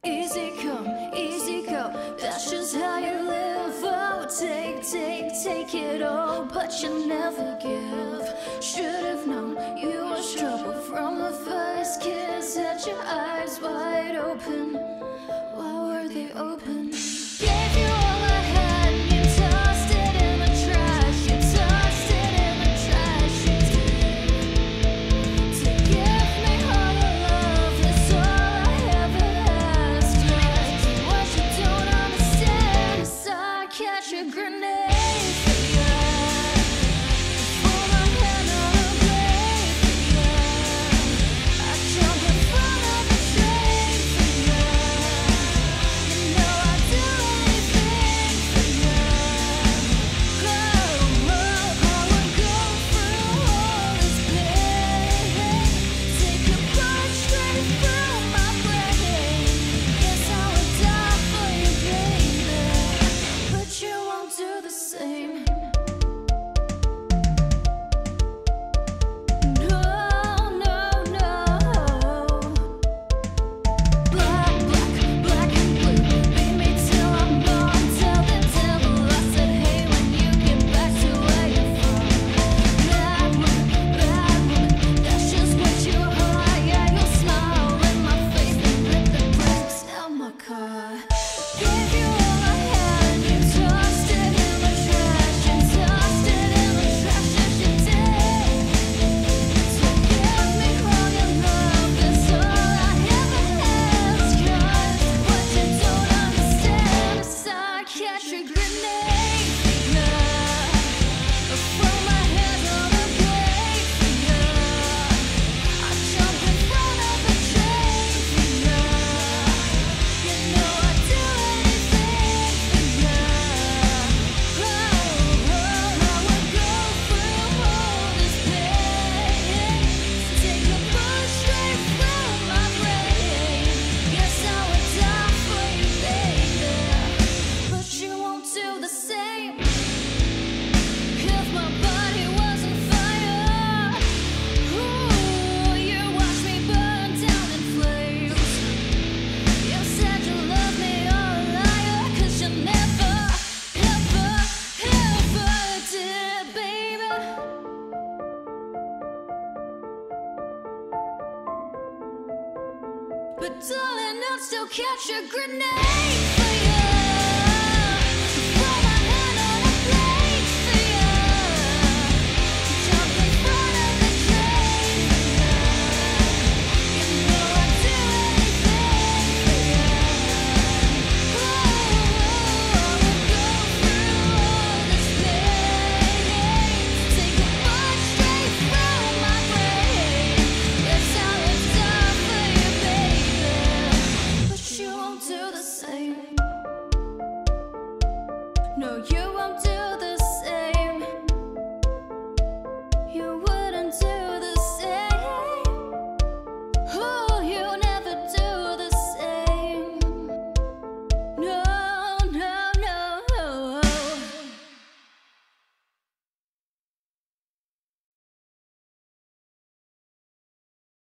Easy come, easy go, that's just how you live. Oh, take it all, but you never give. Should've known you was trouble from the first kiss. Had your eyes wide open, why were they open? Gave you all I had, and you tossed it in the trash. You tossed it in the trash, you did. To give me all your love, that's all I ever asked. What you don't understand is I catch a grenade for ya. Pull my hand on a blade for ya. I jump in front of a train for ya. You know I'd do anything for ya. Go, I would go through all this pain. Take a punch straight through my brain. Guess I would die for you, baby, but you won't do the same. No, no, no. Black, black and blue. Beat me till I'm gone. Tell the devil I said hey when you get back to where you're from. Bad woman, that's just what you are. Yeah, you'll smile in my face and rip the brakes out my car. Gave you all I had, and you tossed it in the trash. You tossed it in the trash, yes you did. To give me all your love, that's all I ever asked. 'Cause what you don't understand is I catch a grenade for ya. I throw my hands on a blade for ya. I jump in front of a train for ya. You know I'd do anything for ya. Oh, I would go through all this pain. Take a bullet straight through my brain. Guess I would die for you, baby, but you won't do the same. If my body was on fire, ooh, you watched me burn down in flames. You said you loved me, you're a liar, 'cause you never, ever, ever did, baby. But darling, I'd still catch a grenade for ya. Throw my hand on a blade for ya. Jump in front of the train for ya. You know I'd do anything for ya. Oh, I would go through all this pain. Take a punch straight through my brain. Guess I would die for you, baby, but you won't do the same. No, you won't do